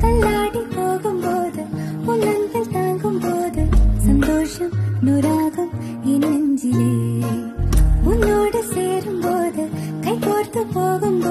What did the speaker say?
தள்ளாடி போகும்போது உன் அன்பில் தாங்கும் போது சந்தோஷம் நுராகம் என் நெஞ்சிலே உன்னோடு சேரும் போது கை கோர்த்து போகும்